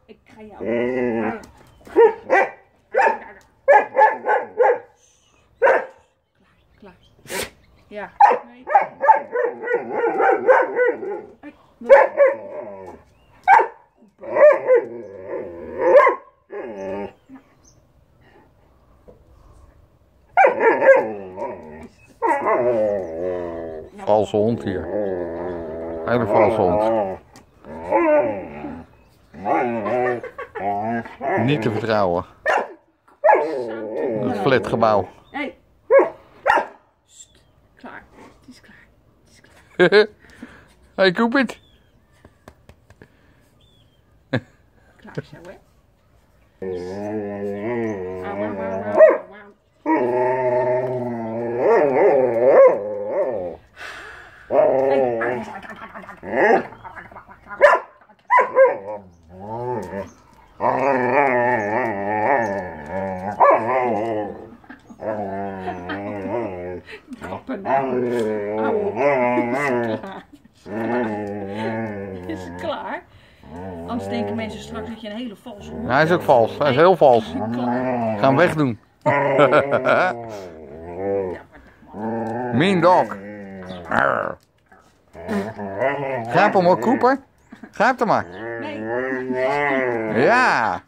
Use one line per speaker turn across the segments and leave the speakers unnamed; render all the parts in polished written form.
Ik ga jou. Klaar. Ja. Nee.
Valse hond hier. Hele valse hond. Niet te vertrouwen. Het flatgebouw.
Hey. Klaar. Het is klaar. Het is klaar.
Hey, Cupid.
Klaar zo, hè? Au, au, au, Is het klaar? Anders denken mensen straks dat je een hele valse hond.
Hij is ook vals. Hij is heel vals. Ga hem wegdoen. Mean dog. Grijp hem hoor, Cooper. Grijp hem maar.
Nee.
Ja.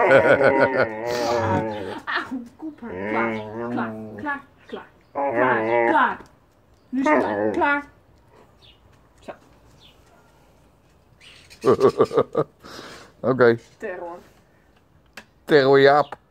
Auw, Cooper. Klaar. Nu is het klaar. Klaar. Zo.
Oké.
Terror.
Terror Jaap.